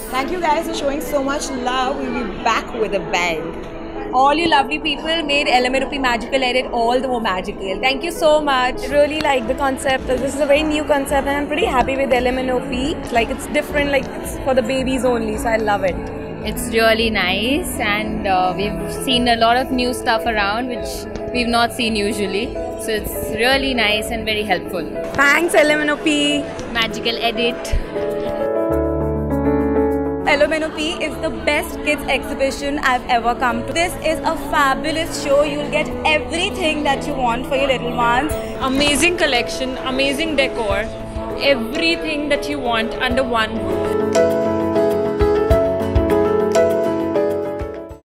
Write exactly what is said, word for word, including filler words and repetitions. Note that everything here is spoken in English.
Thank you guys for showing so much love. We'll be back with a bang. All you lovely people made L M N O P magical edit all the more magical. Thank you so much. I really like the concept. This is a very new concept and I'm pretty happy with L M N O P. Like it's different, like it's for the babies only, so I love it. It's really nice and uh, we've seen a lot of new stuff around which we've not seen usually. So it's really nice and very helpful. Thanks L M N O P. Magical edit. L M N O P is the best kids exhibition I've ever come to. This is a fabulous show. You'll get everything that you want for your little ones. Amazing collection, amazing decor, everything that you want under one roof.